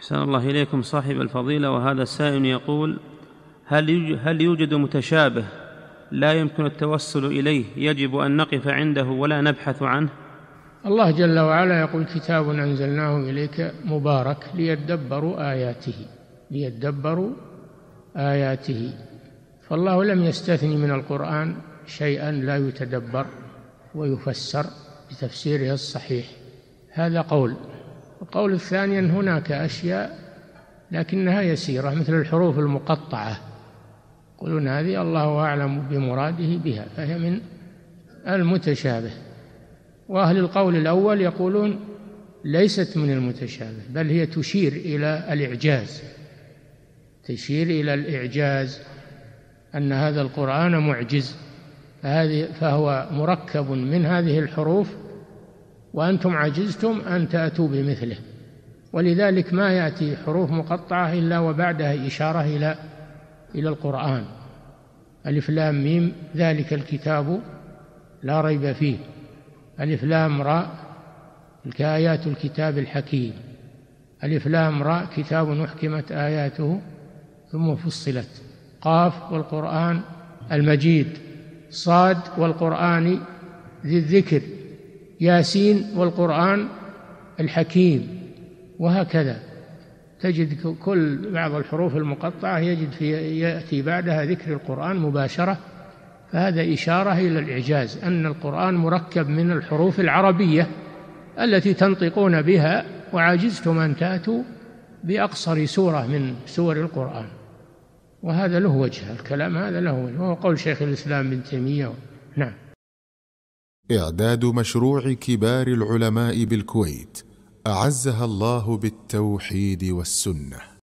أحسن الله إليكم صاحب الفضيلة، وهذا السائل يقول: هل يوجد متشابه لا يمكن التوسل إليه يجب أن نقف عنده ولا نبحث عنه؟ الله جل وعلا يقول: كتاب أنزلناه إليك مبارك ليدبروا آياته. فالله لم يستثني من القرآن شيئا لا يتدبر ويفسر بتفسيره الصحيح. هذا قول. القول الثاني أن هناك أشياء لكنها يسيرة مثل الحروف المقطعة، يقولون هذه الله أعلم بمراده بها، فهي من المتشابه. وأهل القول الأول يقولون ليست من المتشابه، بل هي تشير إلى الإعجاز، أن هذا القرآن معجز، فهو مركب من هذه الحروف وأنتم عجزتم أن تأتوا بمثله. ولذلك ما يأتي حروف مقطعة إلا وبعدها إشارة إلى القرآن. ألف لام ميم ذلك الكتاب لا ريب فيه، ألف لام راء تلك آيات الكتاب الحكيم، ألف لام راء كتاب أحكمت آياته ثم فصلت، قاف والقرآن المجيد، صاد والقرآن ذي الذكر، ياسين والقرآن الحكيم. وهكذا تجد كل بعض الحروف المقطعة يأتي بعدها ذكر القرآن مباشرة، فهذا إشارة إلى الإعجاز، أن القرآن مركب من الحروف العربية التي تنطقون بها، وعجزتم أن تأتوا بأقصر سورة من سور القرآن. وهذا له وجه، الكلام هذا له وجه، وهو قول شيخ الإسلام ابن تيمية. نعم. إعداد مشروع كبار العلماء بالكويت أعزها الله بالتوحيد والسنة.